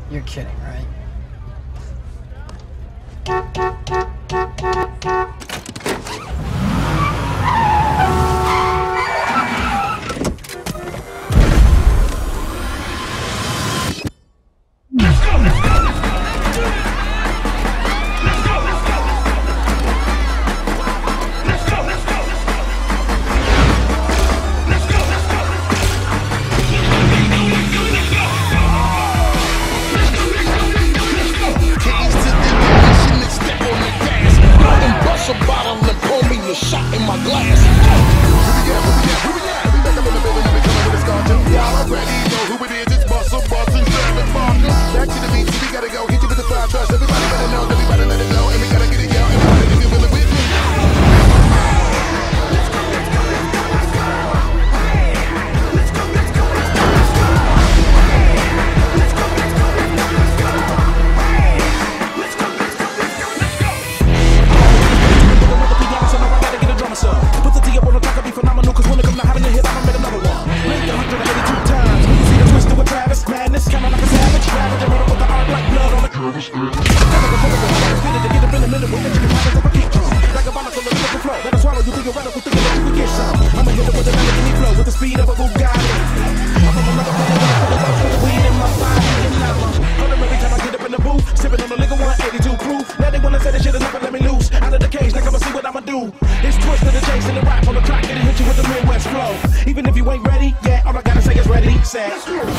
You're kidding, right? A bottle and pour me a shot in my glass. Y'all already know who it is. It's Muscle Bus and Travis Barker. Back to the beat, so we gotta go. Hit you with the five trust. Everybody better know. Everybody let it know. And we gotta get it, y'all. Everybody if you feel it with me. Let's go, let's go, let's go, let's go. Let's go, let's go, let's go, let's go. Let's go, let's go, let's go, let's go. Let's go, let's go, let's go, let's go. Put the T up on the track, I'll be phenomenal. Cause when it comes to having a hit, I'ma make another one. Blink 182 times. When you see the twist to a Travis, madness, kinda like a savage. Ravage, I run with the art like blood on the canvas. Never go forward, spit it to get up in a minute. We'll let you get out of a kick drum. Like a bottle full of lyrical flow. Let us swallow you through your radical, thinking that you can get some. I'ma hit it with a Lamborghini flow, with the speed of a Bugatti. I'm from another planet, with the weed in my body. And I'm every time I get up in the booth, sipping on the liquor 182 proof. Now they wanna say this shit is never let me loose. Out of the cage, like I'ma see what I'ma do. It's twisted the chase and the rap on the track, and it hit you with the Midwest flow. Even if you ain't ready, yeah, all I gotta say is ready, set.